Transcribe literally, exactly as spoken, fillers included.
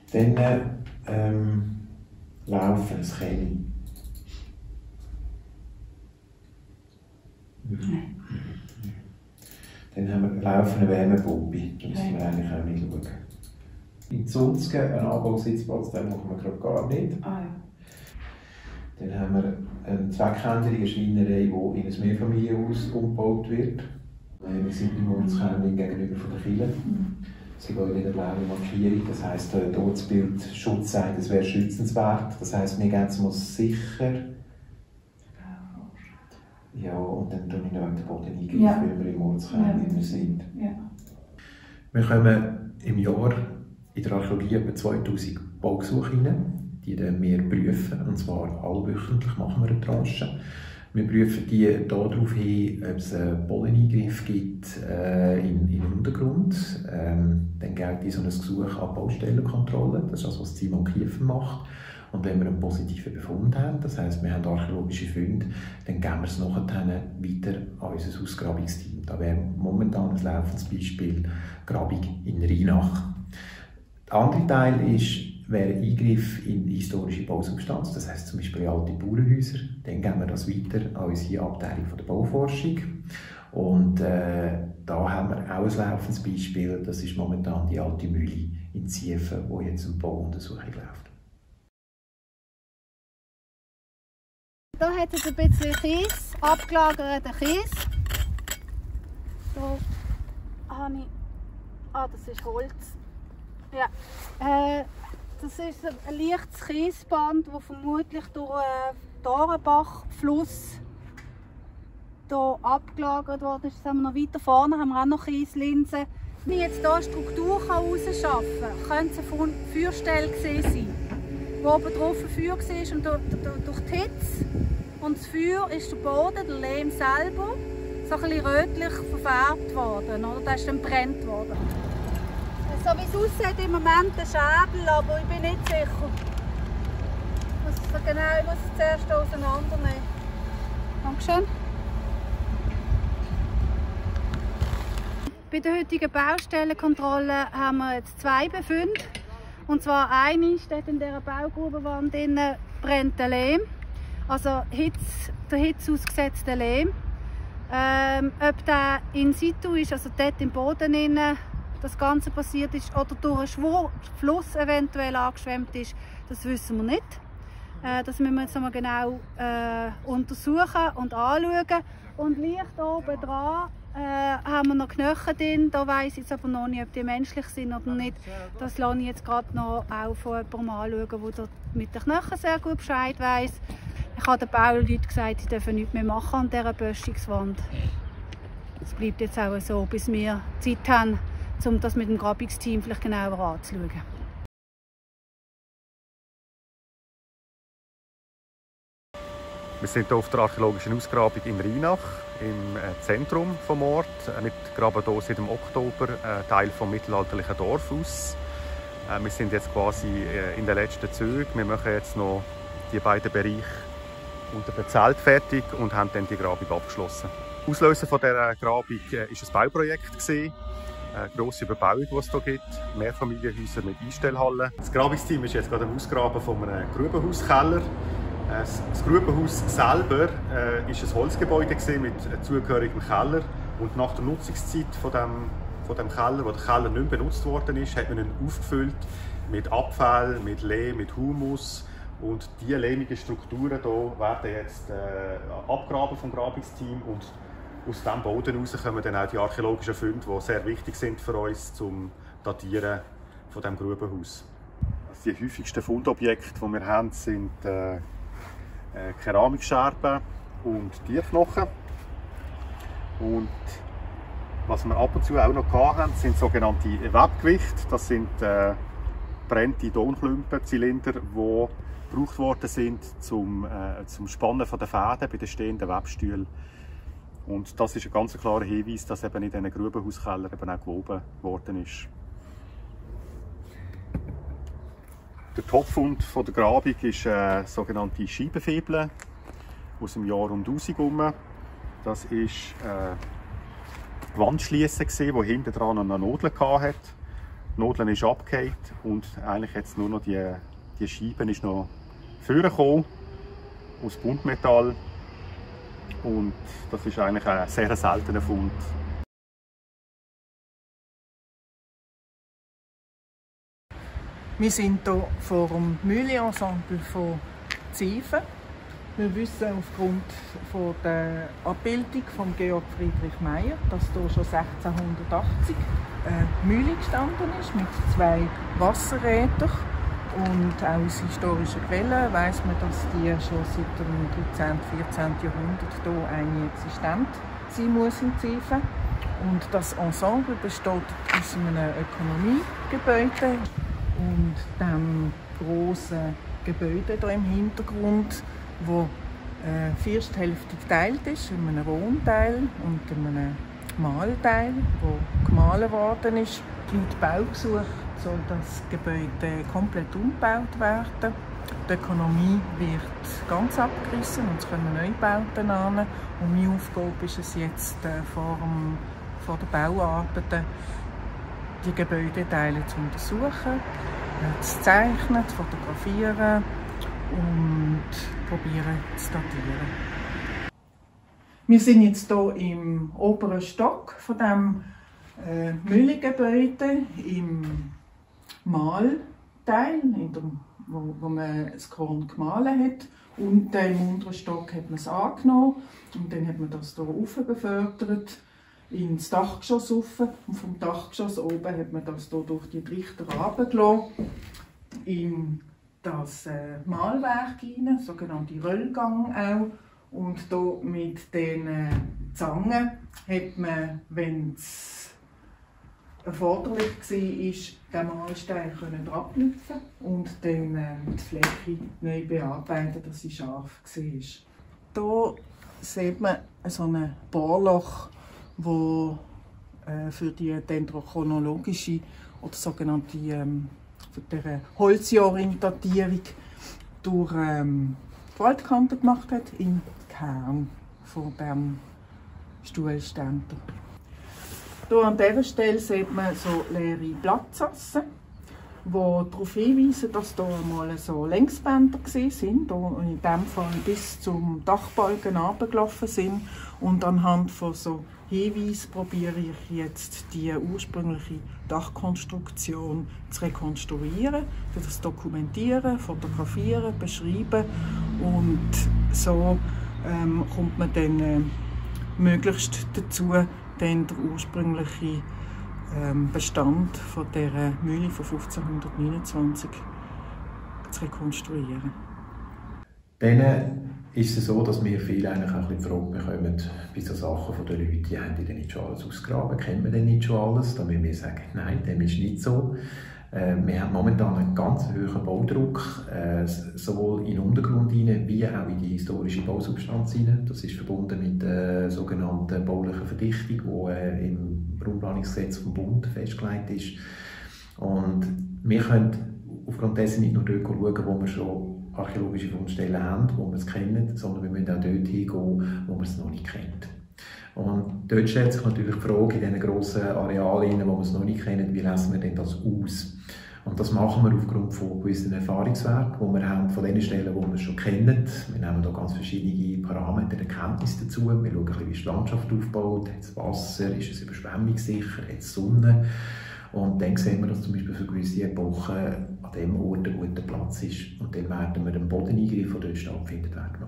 Dann ähm, laufen, das Chemie. Mhm. Dann haben wir laufende Wärmepumpe, da müssen wir eigentlich auch nicht schauen. In Zunzgen, einen Anbausitzplatz, den machen wir gerade gar nicht. Ah, ja. Dann haben wir eine zweckänderige Schreinerei, die in ein Mehrfamilienhaus umgebaut wird. Wir sind im Ortskern gegenüber von der Kirche. Sie gehen in eine blaue Markierung, das heisst, dort das Bild Schutz sagt, es wäre schützenswert. Das heisst, wir gehen es mal sicher. Ja, und dann tun wir noch den Boden eingreifen, ja. Weil wir im Ortskern immer sind. Ja. Wir kommen im Jahr in der Archäologie etwa zweitausend Baugesuche rein. Die dann wir prüfen, und zwar allwöchentlich machen wir eine Tranche. Wir prüfen die darauf hin, ob es einen Bodeneingriff gibt äh, in, in den Untergrund. Ähm, dann gilt so ein Gesuch an Baustellenkontrolle, das ist das, was Simon Kiefer macht. Und wenn wir einen positiven Befund haben, das heisst, wir haben archäologische Funde, dann geben wir es nachher weiter an unser Ausgrabungsteam. Da wäre momentan ein laufendes Beispiel Grabung in Rheinach. Der andere Teil ist, wäre Eingriff in historische Bausubstanz, das heisst zum Beispiel alte Bauernhäuser. Dann geben wir das weiter an unsere Abteilung von der Bauforschung. Und äh, da haben wir auch ein laufendes Beispiel, das ist momentan die alte Mühle in Ziefen, die jetzt eine Bauuntersuchung läuft. Hier hat es ein bisschen Kies, abgelagerten Kies. Hier habe ich... Ah, das ist Holz. Ja. Äh, Das ist ein leichtes Kiesband, das vermutlich durch den Dorenbach-Fluss hier abgelagert worden ist. Jetzt haben wir noch weiter vorne haben wir auch noch Kieslinsen. Wenn ich jetzt hier eine Struktur herausschaffen kann, könnte es eine Feuerstelle gewesen sein, wo oben drauf ein Feuer war und durch, durch die Hitze. Und das Feuer ist der Boden, der Lehm selber, so ein bisschen rötlich verfärbt worden. Oder? Der ist dann gebrannt worden. So wie es aussieht im Moment ein Schädel, aber ich bin nicht sicher. Ich muss es genau, ich muss es zuerst auseinandernehmen. Dankeschön. Bei der heutigen Baustellenkontrolle haben wir jetzt zwei Befunde. Und zwar eine steht in dieser Baugrubenwand innen, brennt der Lehm. Also Hitze, der Hitze ausgesetzte Lehm. Ähm, ob der in situ ist, also dort im Boden innen, das Ganze passiert ist oder durch einen Fluss eventuell angeschwemmt ist, das wissen wir nicht. Äh, das müssen wir jetzt einmal genau äh, untersuchen und anschauen. Und leicht oben dran äh, haben wir noch Knochen drin. Da weiss ich jetzt aber noch nicht, ob die menschlich sind oder nicht. Das lasse ich jetzt gerade noch auch von jemandem anschauen, der mit den Knochen sehr gut Bescheid weiss. Ich habe den Bauleuten gesagt, sie dürfen nichts mehr machen an dieser Böschungswand. Es bleibt jetzt auch so, bis wir Zeit haben, um das mit dem Grabungsteam vielleicht genauer anzuschauen. Wir sind hier auf der archäologischen Ausgrabung in Rheinach, im Zentrum des Ortes. Wir graben hier seit dem Oktober einen Teil des mittelalterlichen Dorfes. Wir sind jetzt quasi in den letzten Zügen. Wir machen jetzt noch die beiden Bereiche unter dem Zelt fertig und haben dann die Grabung abgeschlossen. Auslöser von dieser Grabung war ein Bauprojekt. Eine grosse Überbauung, die es hier gibt. Mehrfamilienhäuser mit Einstellhallen. Das Grabungsteam ist jetzt gerade am Ausgraben von einem Grubenhauskeller. Das Grubenhaus selber war ein Holzgebäude mit zugehörigem Keller. Und nach der Nutzungszeit von dem, von dem Keller, wo der Keller nicht mehr benutzt worden ist, hat man ihn aufgefüllt mit Abfall, mit Lehm, mit Humus. Und diese lehmigen Strukturen hier werden jetzt äh, abgraben vom Grabungsteam. Und aus diesem Boden heraus kommen dann auch die archäologischen Funde, die sehr wichtig sind für uns zum Datieren von diesem Grubenhaus. Also die häufigsten Fundobjekte, die wir haben, sind äh, Keramikscherben und Tierknochen. Und was wir ab und zu auch noch hatten, sind sogenannte Webgewichte. Das sind äh, brennende Tonklumpen, Zylinder, die gebraucht worden sind zum, äh, zum Spannen der Fäden bei den stehenden Webstühlen. Und das ist ein ganz klarer Hinweis, dass eben in diesen Grubenhauskellern eben auch gewoben worden ist. Der Topfund von der Grabung ist eine sogenannte Scheibenfibel aus dem Jahr um tausend herum. Das war äh, Wandschliessen, die hinten dran eine Nadel hatte. Die Nadel ist abgefallen und eigentlich jetzt nur noch die, die Scheibe ist noch vorgekommen aus Buntmetall. Und das ist eigentlich ein sehr seltener Fund. Wir sind hier vor dem Mühle-Ensemble von Ziefen. Wir wissen aufgrund von der Abbildung von Georg Friedrich Meyer, dass hier schon sechzehnhundertachtzig eine Mühle gestanden ist mit zwei Wasserrädern. Und auch aus historischen Quellen weiss man, dass die schon seit dem dreizehnten und vierzehnten Jahrhundert hier eine existent sein muss in Ziefen. Und das Ensemble besteht aus einem Ökonomiegebäude und dem grossen Gebäude hier im Hintergrund, wo äh, viersthälftig geteilt ist, in einem Wohnteil und in einem Mahlteil, wo gemahlen worden ist. Laut Baugesuch soll das Gebäude komplett umgebaut werden. Die Ökonomie wird ganz abgerissen und es kommen Neubauten an. Und meine Aufgabe ist es jetzt, äh, vor, dem, vor den Bauarbeiten die Gebäudeteile zu untersuchen, äh, zu zeichnen, zu fotografieren und probieren zu datieren. Wir sind jetzt hier im oberen Stock von dem äh, Mühlengebäude im Mahlteil, in dem, wo, wo man das Korn gemahlen hat. Unten im unteren Stock hat man es angenommen und dann hat man das hier rauf befördert ins Dachgeschoss rauf. Und vom Dachgeschoss oben hat man das hier durch die Trichter runtergelassen in das äh, Mahlwerk hinein, sogenannte Röllgang auch. Und hier mit den äh, Zangen hat man, wenn es erforderlich war, den Mahlstein abknüpfen und dann äh, die Fläche neu bearbeiten, dass sie scharf war. Hier sieht man so ein Bohrloch, das äh, für die dendrochronologische oder sogenannte ähm, für die Holzjahrorientierung durch ähm, die Waldkante gemacht hat, im Kern von diesem Stuhlständer. Hier an dieser Stelle sieht man so leere Blattsassen, die darauf hinweisen, dass hier einmal so Längsbänder waren, die in diesem Fall bis zum Dachbalken runtergelaufen sind. Und anhand von so Hinweisen probiere ich jetzt die ursprüngliche Dachkonstruktion zu rekonstruieren, für das Dokumentieren, Fotografieren, Beschreiben. Und so ähm, kommt man dann äh, möglichst dazu, den ursprünglichen ähm, Bestand von dieser Mühle von fünfzehnhundertneunundzwanzig zu rekonstruieren. Dann ist es so, dass wir viele eigentlich auch ein bisschen Fragen bekommen bei so Sachen von den Leuten, die haben die denn nicht schon alles ausgegraben, kennt man denn nicht schon alles? Da müssen wir sagen, nein, dem ist nicht so. Äh, wir haben momentan einen ganz hohen Baudruck, äh, sowohl in den Untergrund hinein, wie auch in die historische Bausubstanz hinein. Das ist verbunden mit der sogenannten baulichen Verdichtung, die äh, im Raumplanungsgesetz vom Bund festgelegt ist. Und wir können aufgrund dessen nicht nur dort schauen, wo wir schon archäologische Fundstellen haben, wo wir es kennen, sondern wir müssen auch dort hingehen, wo wir es noch nicht kennen. Und dort stellt sich natürlich die Frage in diesen grossen Arealen, wo wir es noch nicht kennen, wie lassen wir denn das aus? Und das machen wir aufgrund von gewissen Erfahrungswerten, die wir haben von den Stellen, wo wir es schon kennen. Wir nehmen da ganz verschiedene Parameter der Kenntnis dazu. Wir schauen, wie ist die Landschaft aufgebaut, hat es Wasser, ist es überschwemmungssicher, hat es Sonne. Und dann sehen wir, dass zum Beispiel für gewisse Epochen an dem Ort ein guter Platz ist. Und dann werden wir den Bodeneingriff, der dort stattfindet, wegnehmen.